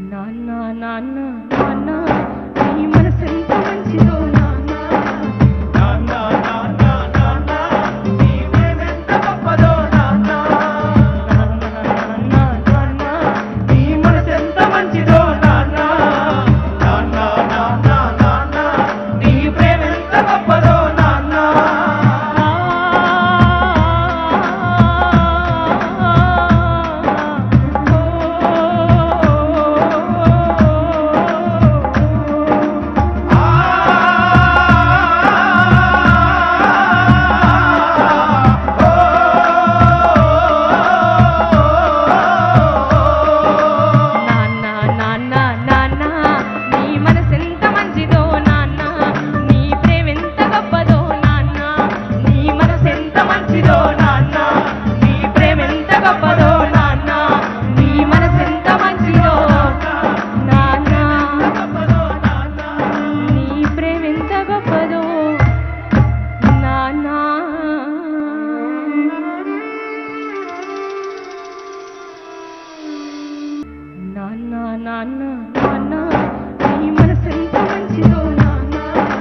నాన్న నాన్న నాన్న నీ మనసెంత మంచిదో నాన్న నాన్న నాన్న నాన్న నీ ప్రేమెంత గొప్పదో నాన్న నాన్న నాన్న నాన్న నీ మనసెంత మంచిదో నాన్న నాన్న నాన్న నాన్న నీ ప్రేమెంత గొప్పదో నాన్న నాన్న నాన్న నీ మనసెంత మంచిదో నాన్న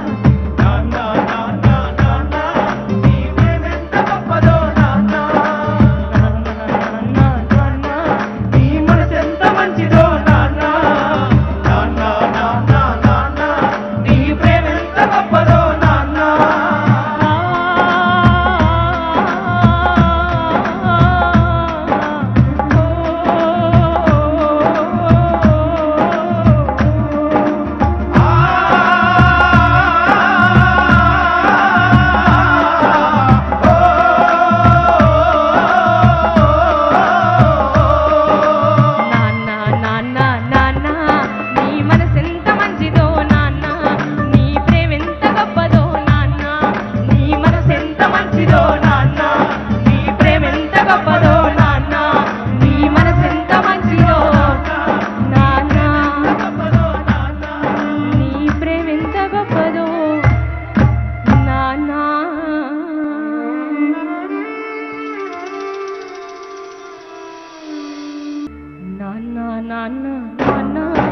నాన్న నాన్న నాన్న నీ ప్రేమెంత గొప్పదో నాన్న నాన్న నాన్న నాన్న నీ మనసెంత మంచిదో నాన్న నాన్న నాన్న నాన్న నీ ప్రేమెంత గొప్పదో నాన్న నాన్న నాన్న నాన్న